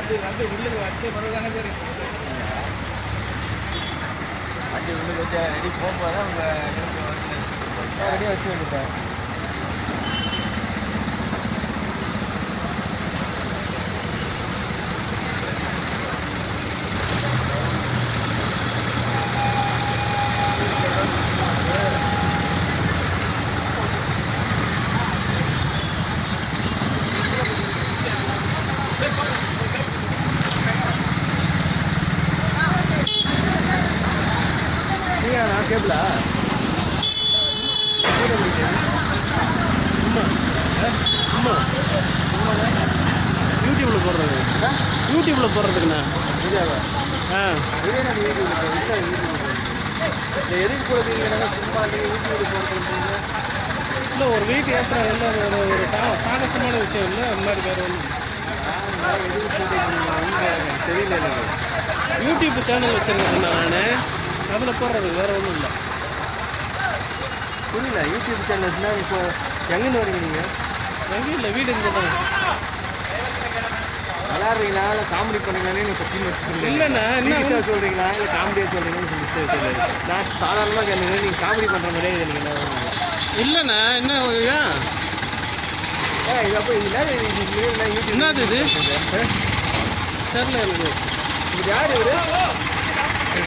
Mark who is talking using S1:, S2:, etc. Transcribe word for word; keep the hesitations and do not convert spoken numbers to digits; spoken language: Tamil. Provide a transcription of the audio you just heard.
S1: வந்து வந்து உள்ளுக்கு வச்ச பிறகு தானே தெரியும். வண்டி உள்ளுக்கு வச்ச ரெடி போகும்போது தான் உங்கள் ரெடியாக வச்சு வேண்டியேன். நான் கேட்கல அம்மா யூடியூப்ல போடுறது யூடியூப்ல போடுறதுக்குண்ணா ஆ எதுக்கு போடுறீங்க சும்மா யூடியூப்ல போடுறது இல்லை ஒரு வீட்டு ஏற்றுறாங்க இல்லை ஒரு ஒரு சா சாகசமான விஷயம் இல்லை அந்த மாதிரி வேறு ஒன்றும் தெரியல எனக்கு யூடியூப் சேனல் வச்சுருக்கேன் நான் அதில் போடுறது வேறு ஒன்றும் இல்லை புரியல யூடியூப் சேனல்ஸ்னா இப்போ எங்கேருந்து வரீங்க நீங்கள் எங்கேயும் இல்லை வீடு இங்கே தான் விளாட்றீங்களா இல்லை காமெடி பண்ணுங்கன்னு நீங்கள் பற்றி வச்சுருக்கீங்க இல்லைண்ணா என்ன சொல்கிறீங்களா இல்லை காமெடியாக சொல்கிறீங்கன்னு சொல்லி நான் சாதாரணமாக கேட்குறேன் நீங்கள் காமெடி பண்ணுற மாதிரியே நீங்கள் இல்லைண்ணா என்ன ஏன் ஏ இது அப்போ இல்லை யூடியூப் என்னது இது தெரில எனக்கு இது யார் இவர்